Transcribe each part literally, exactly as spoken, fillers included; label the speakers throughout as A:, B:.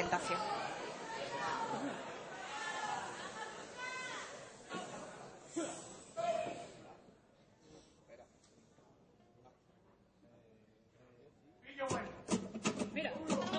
A: presentación.
B: Mira.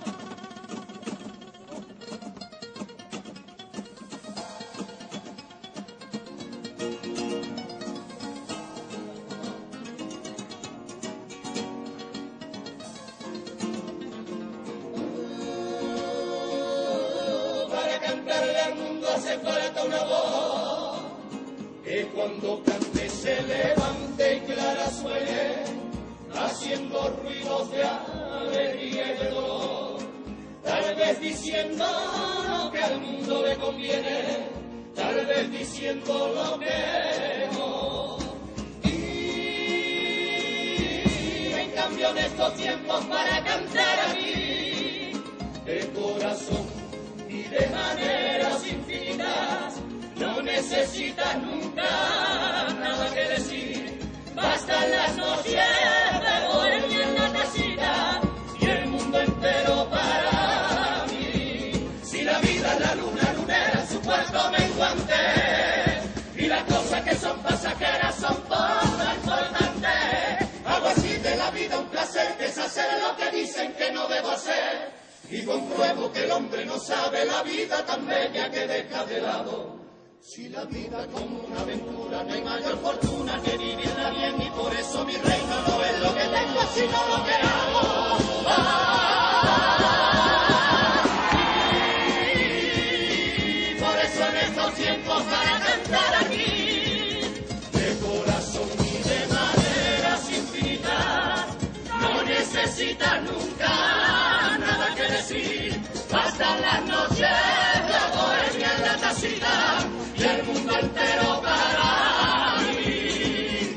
C: Para cantarle al mundo hace falta una voz que cuando cante se levante y clara suene, haciendo ruidos de alegría y de dolor, tal vez diciendo lo que al mundo le conviene, tal vez diciendo lo que no. Y en cambio en estos tiempos para cantar a mí, de corazón y de maneras infinitas, no necesitas nunca nada que decir. Bastan las noches de bohemia en la casita y el mundo entero para mí. Si la vida es la luna lunera en su cuarto menguante y las cosas que son pasajeras son poco importantes, hago así de la vida un placer, que es hacer lo que dicen que no debo hacer, y compruebo que el hombre no sabe la vida tan bella que deja de lado. Si la vida como una aventura, no hay mayor fortuna que vivirla bien, y por eso mi reino no es lo que tengo, sino lo que hago. Ah, y por eso en estos tiempos para cantar aquí, de corazón y de maneras infinitas, no necesitas nunca nada que decir. Bastan las noches de bohemia en la tacita y el mundo entero para mí.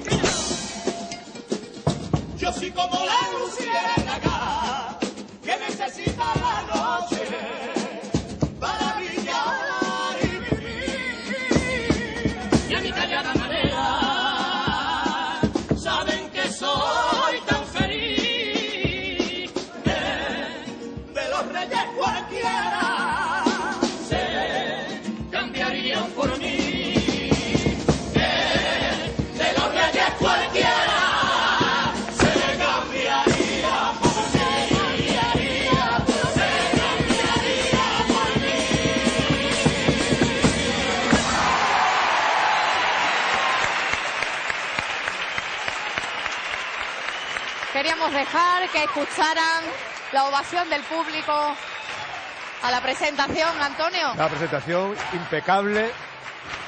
C: Yo soy como la luciérnaga que necesita la noche para brillar y vivir. Y a mi callada manera saben que soy tan feliz, que de los reyes cualquiera se cambiarían por mí, que de los reyes cualquiera se cambiaría por mí, se cambiaría por mí.
A: Queríamos dejar que escucharan la ovación del público a la presentación, Antonio.
D: La presentación impecable,